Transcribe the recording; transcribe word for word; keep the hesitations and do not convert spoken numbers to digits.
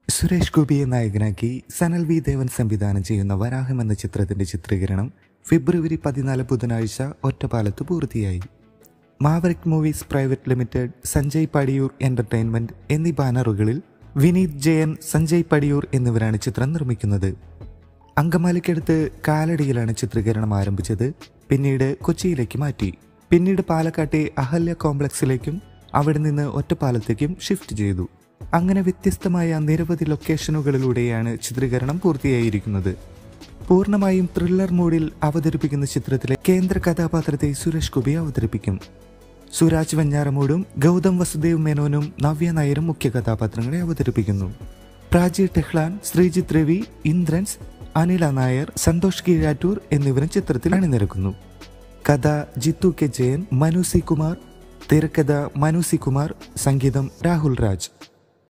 സുരേഷ് ഗോപിയെ നായകനാക്കി സനൽ വി ദേവൻ സംവിധാനം ചെയ്യുന്ന വരാഹം എന്ന ചിത്രത്തിന്റെ ചിത്രീകരണം ഫെബ്രുവരി പതിനാല് ബുധനാഴ്ച ഒറ്റപ്പാലത്ത് പൂർത്തിയായി. Maverick Movies private limited, Sanjay Padiyoor entertainment എന്നീ ബാനറുകളിൽ വിനീത് ജയൻ, സഞ്ജയ് പടിയൂർ എന്നിവരാണ് ചിത്രം നിർമ്മിക്കുന്നത്. അങ്കമാലിക്കടുത്ത് കാലടിയിലാണ് ചിത്രീകരണം ആരംഭിച്ചത്. പിന്നീട് കൊച്ചിയിലേക്ക് മാറ്റി. പിന്നീട് പാലക്കാട്ടെ അഹല്യ കോംപ്ലക്സിലേക്കും അവിടെ നിന്ന് ഒറ്റപ്പാലത്തേക്കും ഷിഫ്റ്റ് ചെയ്തു. അങ്ങനെ വ്യത്യസ്തമായ നിരവധി ലൊക്കേഷനുകളിലൂടെയാണ് ചിത്രീകരണം പൂർത്തിയായിരിക്കുന്നത്. പൂർണ്ണമായും ത്രില്ലർ മൂഡിൽ അവതരിപ്പിക്കുന്ന ചിത്രത്തിലെ കേന്ദ്ര കഥാപാത്രത്തെ സുരേഷ് ഗോപി അവതരിപ്പിക്കും. സുരാജ് വെഞ്ഞാറമൂടും ഗൗതം വസുദേവ് മേനോനും നവ്യ നായരും മുഖ്യ കഥാപാത്രങ്ങളെ അവതരിപ്പിക്കുന്നു. പ്രാചി ടെഹ്ലാൻ, ശ്രീജിത്ത് രവി, ഇന്ദ്രൻസ്, അനില നായർ, സന്തോഷ് കീഴാറ്റൂർ എന്നിവരും ചിത്രത്തിൽ അണിനിരക്കുന്നു. കഥ ജിത്തു കെ ജയൻ, മനു സി കുമാർ. തിരക്കഥ മനു സി കുമാർ. സംഗീതം രാഹുൽ രാജ്.